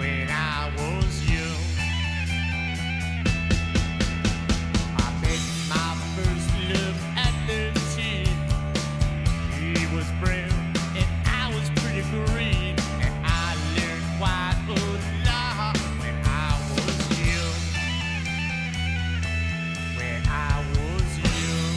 when I was young. I met my first love at 13. He was brown and I was pretty green, and I learned quite a lot when I was young. When I was young.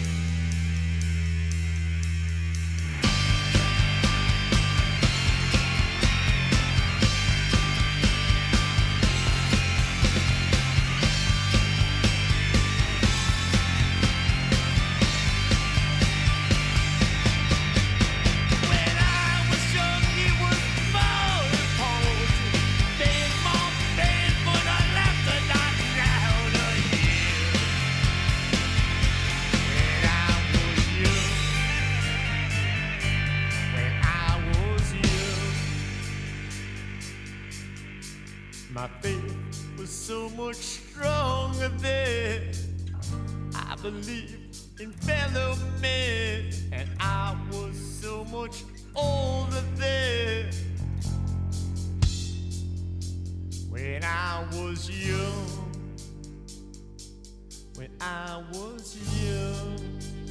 My faith was so much stronger then. I believed in fellow men, and I was so much older then. When I was young, when I was young.